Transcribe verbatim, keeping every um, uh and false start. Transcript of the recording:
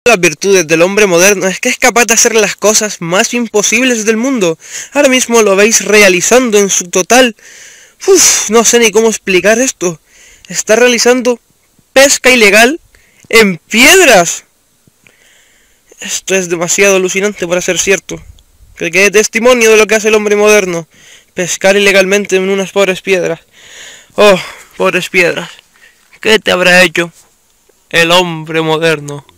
Las virtudes del hombre moderno es que es capaz de hacer las cosas más imposibles del mundo. Ahora mismo lo veis realizando en su total... Uf, no sé ni cómo explicar esto. Está realizando pesca ilegal en piedras. Esto es demasiado alucinante para ser cierto. Que quede testimonio de lo que hace el hombre moderno. Pescar ilegalmente en unas pobres piedras. Oh, pobres piedras. ¿Qué te habrá hecho el hombre moderno?